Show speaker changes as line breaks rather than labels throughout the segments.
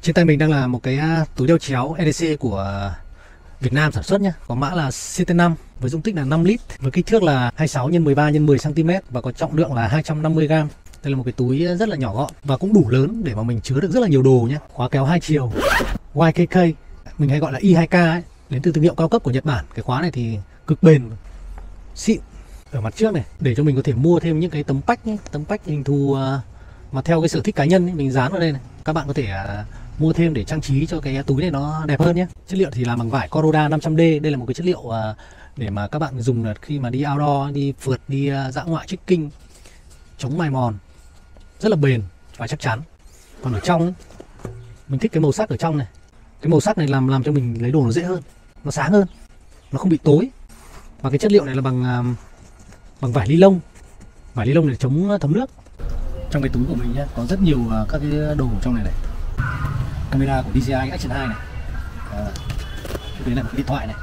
Trên tay mình đang là một cái túi đeo chéo EDC của Việt Nam sản xuất nhé. Có mã là CT5 với dung tích là 5 lít, với kích thước là 26 x 13 x 10 cm và có trọng lượng là 250 g. Đây là một cái túi rất là nhỏ gọn và cũng đủ lớn để mà mình chứa được rất là nhiều đồ nhé. Khóa kéo 2 chiều YKK, mình hay gọi là I2K ấy, đến từ thương hiệu cao cấp của Nhật Bản. Cái khóa này thì cực bền, xịn. Ở mặt trước này để cho mình có thể mua thêm những cái tấm pách ấy, tấm pách hình thù mà theo cái sở thích cá nhân ấy, mình dán vào đây này. Các bạn có thể mua thêm để trang trí cho cái túi này nó đẹp hơn nhé. Chất liệu thì làm bằng vải Coroda 500D. Đây là một cái chất liệu để mà các bạn dùng khi mà đi outdoor, đi phượt, đi dã ngoại trekking, chống mài mòn, rất là bền và chắc chắn. Còn ở trong ấy, mình thích cái màu sắc ở trong này. Cái màu sắc này làm cho mình lấy đồ nó dễ hơn, nó sáng hơn, nó không bị tối. Và cái chất liệu này là bằng vải ni lông. Vải ni lông để chống thấm nước. Trong cái túi của mình nhé, có rất nhiều các cái đồ trong này này. Camera của DJI Action 2 này. Đây là một cái điện thoại này.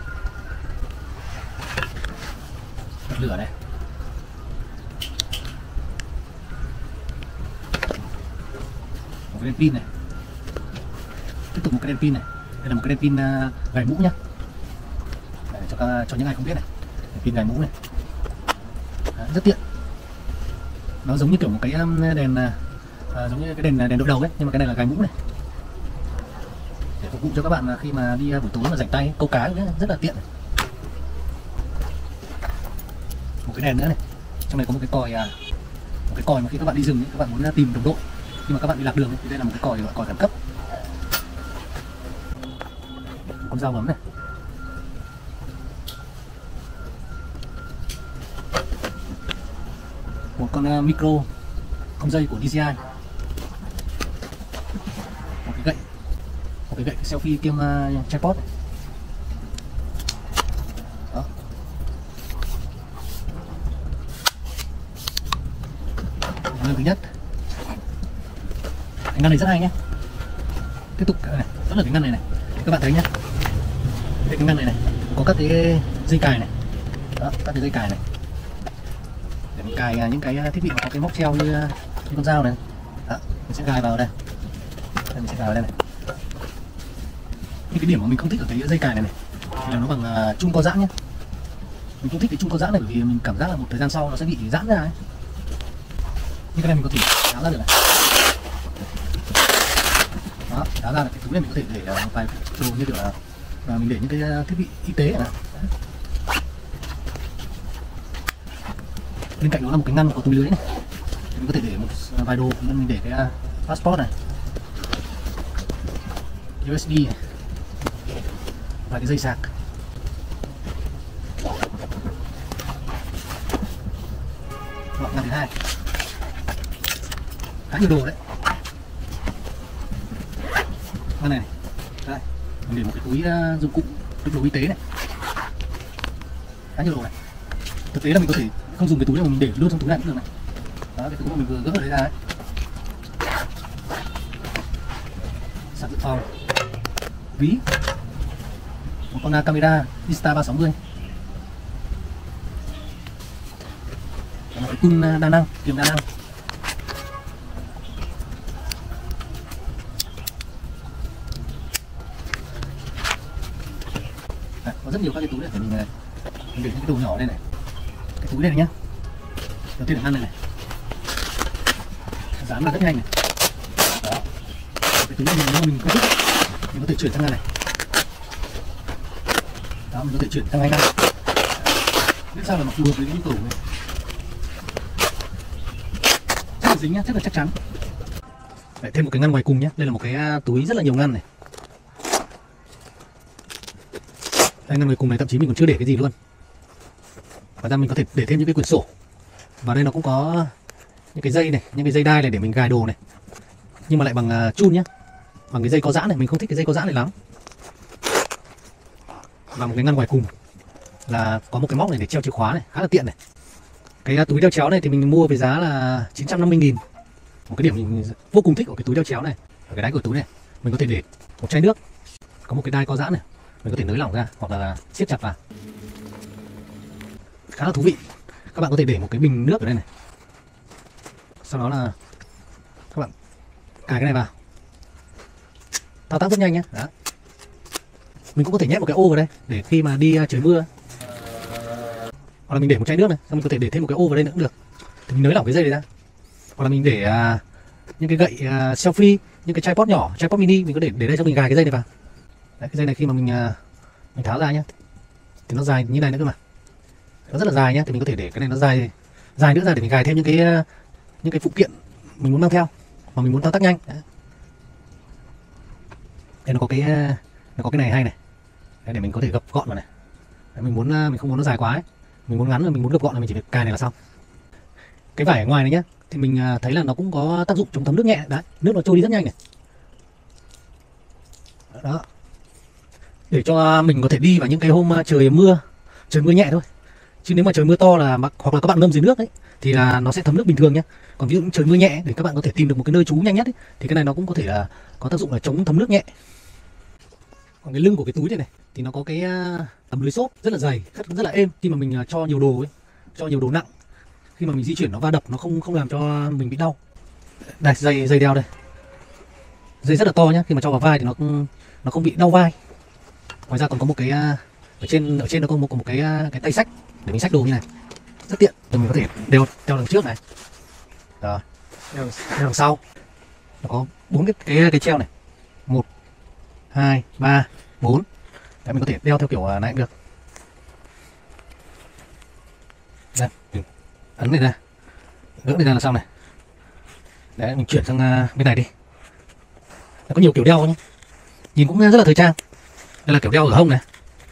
Bật lửa này. Một cái đèn pin này. Tiếp tục một cái đèn pin này. Đây là một cái đèn pin gài mũ nhá. Để cho những ai không biết này. Đèn pin gài mũ này. Rất tiện. Nó giống như kiểu một cái đèn giống như cái đèn đội đầu ấy, nhưng mà cái này là gài mũ này. Để phục vụ cho các bạn khi mà đi buổi tối mà rảnh tay câu cá rất là tiện này. Một cái đèn nữa này. Trong này có một cái còi mà khi các bạn đi rừng ấy, các bạn muốn tìm đồng đội nhưng mà các bạn bị lạc đường ấy, thì đây là một cái còi khẩn cấp. Một con dao bấm này. Một con micro không dây của DJI. Một cái gậy selfie kiêm tripod này. Đó. Lần thứ nhất. Cái ngăn này rất hay nhé. Tiếp tục này, rất là cái ngăn này này. Các bạn thấy nhé. Cái ngăn này này có các cái dây cài này. Đó, các cái dây cài này. Để mình cài những cái thiết bị có cái móc treo như con dao này. Đó, mình sẽ gài vào đây. Mình sẽ gài vào đây này. Nhưng cái điểm mà mình không thích ở cái dây cài này này thì là nó bằng chum co giãn nhé. Mình không thích cái chum co giãn này bởi vì mình cảm giác là một thời gian sau nó sẽ bị giãn ra ấy. Nhưng cái này mình có thể tháo ra được này. Đó, tháo ra là cái túi này mình có thể để một vài đồ như kiểu là mình để những cái thiết bị y tế này. Bên cạnh đó là một cái ngăn có túi lưới này. Mình có thể để một vài đồ, nên mình để cái passport này, USB này, và cái dây sạc. Hoặc ngăn thứ hai, khá nhiều đồ đấy. Ngăn này, đây, mình để một cái túi dụng cụ đựng đồ y tế này, khá nhiều đồ này. Thực tế là mình có thể không dùng cái túi này mà mình để luôn trong túi này cũng được này. Đó, cái túi mà mình vừa gỡ ở đây ra ấy. Sạc dự phòng, ví, một con camera Insta360, một cái pin đa năng, kiềm đa năng. Có rất nhiều các cái túi này để mình để những cái đồ nhỏ đây này. Cái túi này nhá. Đầu tiên là ngăn này này. Dán vào rất nhanh này. Đó. Cái túi này mình không thích, mình có thể chuyển sang ngăn này. Đó, mình có thể chuyển sang hai ngăn. Biết sao là nó phù hợp với cái nhu cầu này. Rất là dính nhá, rất là chắc chắn. Lại thêm một cái ngăn ngoài cùng nhé. Đây là một cái túi rất là nhiều ngăn này. Đây, ngăn ngoài cùng này thậm chí mình còn chưa để cái gì luôn. Và ra mình có thể để thêm những cái quyển sổ. Và đây nó cũng có những cái dây này, những cái dây đai này để mình gài đồ này. Nhưng mà lại bằng chun nhá. Bằng cái dây có giãn này, mình không thích cái dây có giãn này lắm. Và một cái ngăn ngoài cùng là có một cái móc này để treo chìa khóa này, khá là tiện này. Cái túi đeo chéo này thì mình mua với giá là 950.000. Một cái điểm mình vô cùng thích của cái túi đeo chéo này, ở cái đáy của túi này, mình có thể để một chai nước, có một cái đai có giãn này, mình có thể nới lỏng ra hoặc là siết chặt vào. Khá là thú vị. Các bạn có thể để một cái bình nước ở đây này. Sau đó là các bạn cài cái này vào. thao tác rất nhanh nhé. Đó. Mình cũng có thể nhét một cái ô vào đây để khi mà đi trời mưa, hoặc là mình để một chai nước này, xong mình có thể để thêm một cái ô vào đây nữa cũng được. Thì mình nới lỏng cái dây này ra, hoặc là mình để những cái gậy selfie, những cái tripod nhỏ, tripod mini, mình có để đây cho mình gài cái dây này vào. Đấy, cái dây này khi mà mình tháo ra nhá, thì nó dài như này nữa cơ mà, nó rất là dài nhá. Thì mình có thể để cái này nó dài nữa ra để mình gài thêm những cái phụ kiện mình muốn mang theo mà mình muốn thao tác nhanh. Đấy. Đây nó có cái này hay này. Đấy, để mình có thể gập gọn vào này. Đấy, mình không muốn nó dài quá ấy. Mình muốn ngắn rồi mình muốn gập gọn là mình chỉ việc cài này là xong. Cái vải ở ngoài này nhá, thì mình thấy là nó cũng có tác dụng chống thấm nước nhẹ. Đấy, nước nó trôi đi rất nhanh này. Đó. Để cho mình có thể đi vào những cái hôm trời mưa nhẹ thôi. Chứ nếu mà trời mưa to hoặc là các bạn ngâm dưới nước đấy thì là nó sẽ thấm nước bình thường nhá. Còn ví dụ trời mưa nhẹ để các bạn có thể tìm được một cái nơi trú nhanh nhất ấy, thì cái này nó cũng có thể là có tác dụng là chống thấm nước nhẹ. Còn cái lưng của cái túi này thì nó có cái tấm lưới xốp rất là dày, rất là êm. Khi mà mình cho nhiều đồ ấy, cho nhiều đồ nặng, khi mà mình di chuyển nó va đập nó không làm cho mình bị đau. Đây, dây đeo đây, dây rất là to nhá. Khi mà cho vào vai thì nó không bị đau vai. Ngoài ra còn có một cái ở trên nó có một cái tay xách để mình xách đồ như này, rất tiện. Rồi mình có thể đeo đằng trước này, đó, đeo đằng sau. Nó có 4 cái treo này, 1, 2, 3, 4. Đấy, mình có thể đeo theo kiểu này cũng được. Đây, mình ấn này ra, gỡ này ra là xong này. Đấy, mình chuyển sang bên này đi. Nó có nhiều kiểu đeo nhé, nhìn cũng rất là thời trang. Đây là kiểu đeo ở hông này.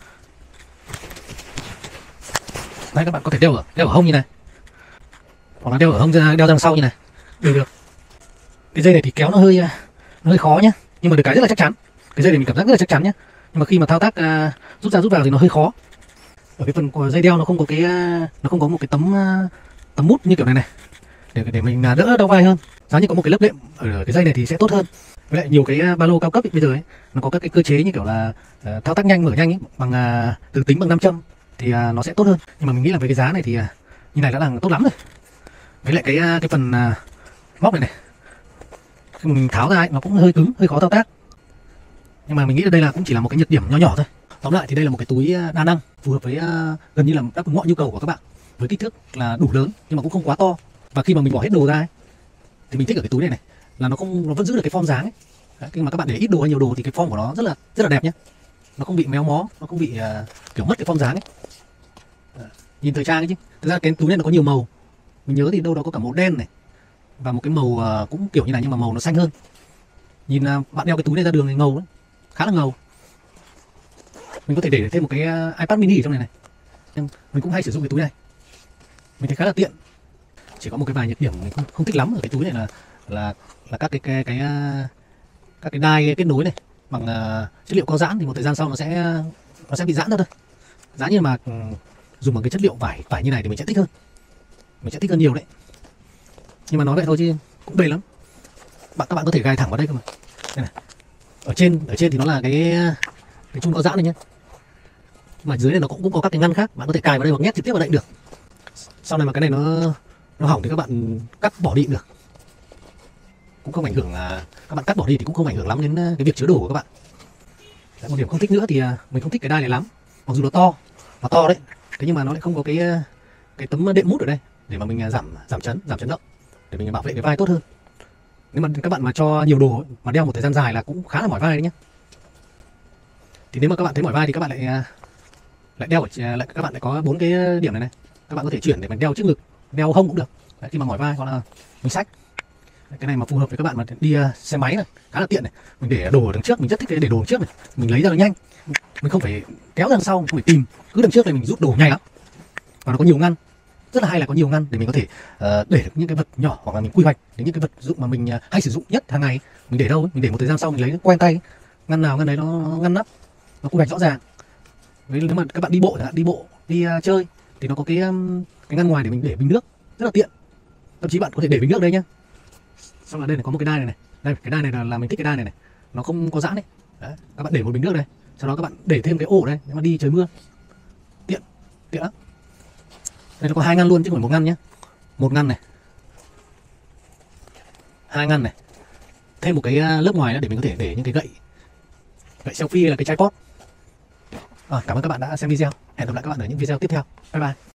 Đấy, các bạn có thể đeo ở hông như này, hoặc là đeo ở hông ra, đeo ra đằng sau như này đều được. Cái dây này thì kéo nó hơi khó nhá, nhưng mà được cái rất là chắc chắn. Cái dây này mình cảm giác rất là chắc chắn nhá, nhưng mà khi mà thao tác rút ra rút vào thì nó hơi khó. Ở cái phần của dây đeo nó không có một cái tấm mút như kiểu này này để mình đỡ đau vai hơn. Giá như có một cái lớp đệm ở cái dây này thì sẽ tốt hơn. Với lại nhiều cái ba lô cao cấp bây giờ ấy, nó có các cái cơ chế như kiểu là thao tác nhanh, mở nhanh ấy, bằng từ tính bằng nam châm thì nó sẽ tốt hơn. Nhưng mà mình nghĩ là với cái giá này thì như này đã là tốt lắm rồi. Với lại cái phần móc này khi mà mình tháo ra ấy, nó cũng hơi cứng, hơi khó thao tác. Nhưng mà mình nghĩ là đây là cũng chỉ là một cái nhược điểm nhỏ nhỏ thôi. Tóm lại thì đây là một cái túi đa năng, phù hợp với gần như là đáp ứng mọi nhu cầu của các bạn, với kích thước là đủ lớn nhưng mà cũng không quá to. Và khi mà mình bỏ hết đồ ra ấy, thì mình thích ở cái túi này là nó vẫn giữ được cái form dáng ấy. Đấy, khi mà các bạn để ít đồ hay nhiều đồ thì cái form của nó rất là đẹp nhé. Nó không bị méo mó, nó không bị kiểu mất cái form dáng ấy. Nhìn thời trang ấy chứ. Thực ra cái túi này nó có nhiều màu. Mình nhớ thì đâu đó có cả màu đen này và một cái màu cũng kiểu như này nhưng mà màu nó xanh hơn. Nhìn bạn đeo cái túi này ra đường thì ngầu đấy, khá là ngầu. Mình có thể để thêm một cái iPad mini ở trong này này. Nhưng mình cũng hay sử dụng cái túi này, mình thấy khá là tiện. Chỉ có một cái vài nhược điểm mình không thích lắm ở cái túi này là các cái đai kết nối này bằng chất liệu co giãn thì một thời gian sau nó sẽ bị giãn ra thôi. Giá như mà dùng bằng cái chất liệu vải như này thì mình sẽ thích hơn nhiều đấy. Nhưng mà nói vậy thôi chứ cũng bền lắm. Các bạn có thể gài thẳng vào đây cơ mà. Đây này. Ở trên thì nó là cái chum co giãn này nhé. Mà dưới này nó cũng có các cái ngăn khác, bạn có thể cài vào đây hoặc nhét trực tiếp vào đây được. Sau này mà cái này nó hỏng thì các bạn cắt bỏ đi cũng được. Cũng không ảnh hưởng, các bạn cắt bỏ đi thì cũng không ảnh hưởng lắm đến cái việc chứa đồ của các bạn. Đấy, một điểm không thích nữa thì mình không thích cái đai này lắm. Mặc dù nó to đấy, thế nhưng mà nó lại không có cái tấm đệm mút ở đây để mà mình giảm chấn động, để mình bảo vệ cái vai tốt hơn. Nếu mà các bạn mà cho nhiều đồ mà đeo một thời gian dài là cũng khá là mỏi vai đấy nhé. Thì nếu mà các bạn thấy mỏi vai thì các bạn lại đeo các bạn lại có 4 cái điểm này. Các bạn có thể chuyển để mình đeo trước ngực, đeo hông cũng được. Đấy, khi mà mỏi vai hoặc là mình xách. Cái này mà phù hợp với các bạn mà đi xe máy này, khá là tiện này. Mình để đồ ở đằng trước, mình rất thích để đồ đằng trước này. Mình lấy ra nó nhanh. Mình không phải kéo đằng sau, mình không phải tìm. Cứ đằng trước này mình rút đồ nhanh lắm. Và nó có nhiều ngăn. Rất là hay là có nhiều ngăn để mình có thể để được những cái vật nhỏ, hoặc là mình quy hoạch đến những cái vật dụng mà mình hay sử dụng nhất hàng ngày. Mình để đâu ấy, mình để một thời gian sau mình lấy quen tay. Ngăn nào ngăn đấy nó ngăn nắp, nó quy hoạch rõ ràng. Với nếu mà các bạn đi bộ đi chơi thì nó có cái ngăn ngoài để mình để bình nước, rất là tiện. Thậm chí bạn có thể để bình nước đây nhá. Xong là đây này có một cái đai này. Đây, cái đai này là mình thích cái đai này. Nó không có giãn đấy. Đấy, các bạn để một bình nước đây. Sau đó các bạn để thêm cái ổ đây nếu mà đi trời mưa. Tiện lắm. Đây nó có 2 ngăn luôn chứ không phải 1 ngăn nhé. 1 ngăn này, 2 ngăn này, thêm một cái lớp ngoài nữa để mình có thể để những cái Vậy selfie là cái tripod. Cảm ơn các bạn đã xem video. Hẹn gặp lại các bạn ở những video tiếp theo. Bye bye.